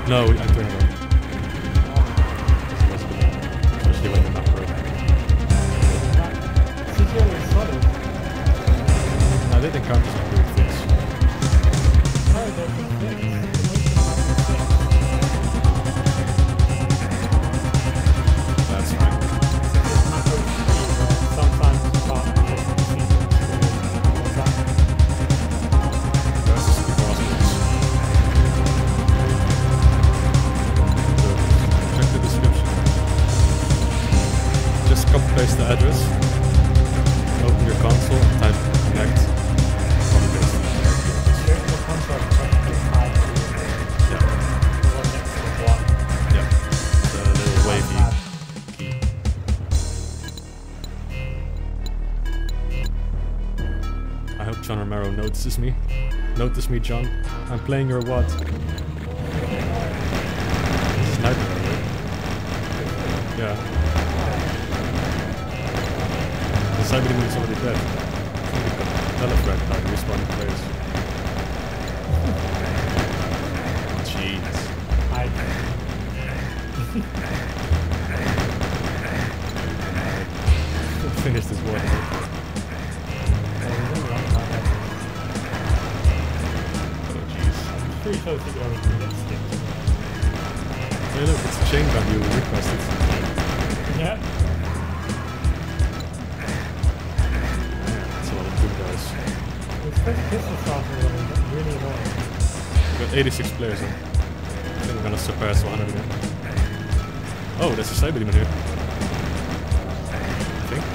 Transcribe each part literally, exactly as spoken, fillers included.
No, I turned it off. Especially when you're not broke. C T L is solid. I did encounter some weird things. No, they're just fixed. That's fine. Sometimes you can't get sequence. What's that? That's just the crossbows. So, check the description. Just copy paste the address. Open your console and type connect. Copy paste. Here's the console connected high to Yeah. the one next to the one. Yeah. The little wavy key. I hope John Romero notices me. Notice me, John. I'm playing your what? Sniper, right? Yeah. The cyber demon is already dead. Telefrag by the respawning players. Jeez. I Finish this war. Oh jeez. pretty close to going to get skipped. Hey look, it's a chain gun you requested. Yeah. That's a lot of good guys. It's pretty pistol shots are really annoying. We've got eighty-six players in. I think we're gonna surpass one hundred again. Oh, there's a cyber demon here. I think.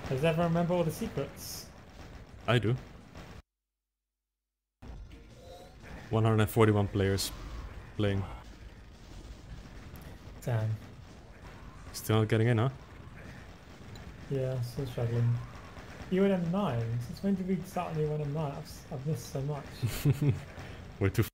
Does everyone remember all the secrets? I do. one hundred forty-one players playing. Damn. Still not getting in, huh? Yeah, still struggling. U N M nine? Since when did we start on U N M nine? I've, s- I've missed so much. We're too.